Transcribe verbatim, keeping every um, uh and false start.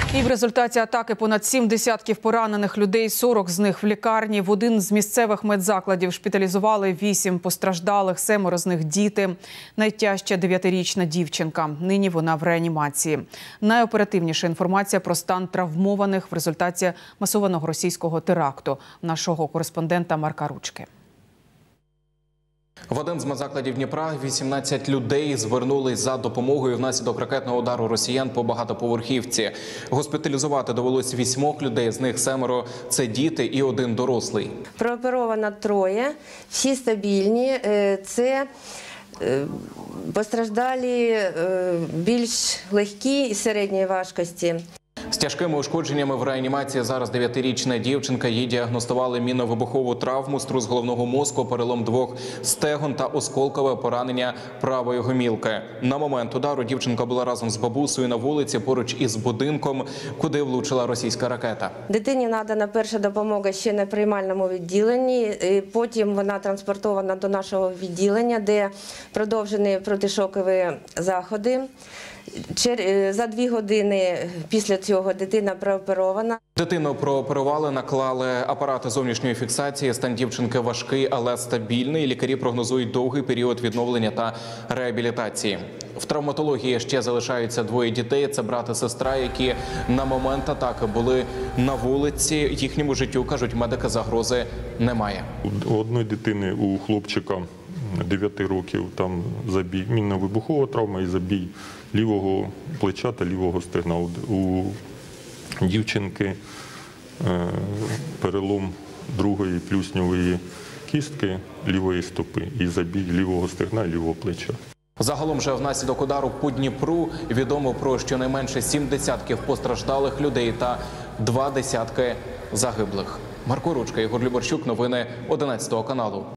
І в результаті атаки понад сім десятків поранених людей, сорок з них в лікарні. В один з місцевих медзакладів шпиталізували вісім постраждалих, семеро з них діти. Найтяжча дев'ятирічна дівчинка. Нині вона в реанімації. Найоперативніша інформація про стан травмованих в результаті масованого російського теракту. Нашого кореспондента Марка Ручки. В один з медзакладів Дніпра вісімнадцять людей звернулись за допомогою внаслідок ракетного удару росіян по багатоповерхівці. Госпіталізувати довелось вісьмох людей, з них семеро – це діти і один дорослий. Прооперовано троє, всі стабільні. Це постраждалі більш легкі і середньої важкості. З тяжкими ушкодженнями в реанімації зараз дев'ятирічна дівчинка. Їй діагностували мінно-вибухову травму, струс головного мозку, перелом двох стегон та осколкове поранення правої гомілки. На момент удару дівчинка була разом з бабусею на вулиці поруч із будинком, куди влучила російська ракета. Дитині надана перша допомога ще на приймальному відділенні. Потім вона транспортована до нашого відділення, де продовжені протишокові заходи. За дві години після цього дитина прооперована. Дитину прооперували, наклали апарати зовнішньої фіксації. Стан дівчинки важкий, але стабільний. Лікарі прогнозують довгий період відновлення та реабілітації. В травматології ще залишаються двоє дітей. Це брат і сестра, які на момент атаки були на вулиці. Їхньому життю, кажуть медики, загрози немає. У одної дитини, у хлопчика дев'яти років, там забій, мінно-вибухова травма і забій лівого плеча та лівого стегна. У дівчинки перелом другої плюсневої кістки лівої стопи і забій лівого стегна і лівого плеча. Загалом же внаслідок удару по Дніпру відомо про щонайменше сім десятків постраждалих людей та два десятки загиблих. Марко Ручка, Ігор Любарчук, новини одинадцятого каналу.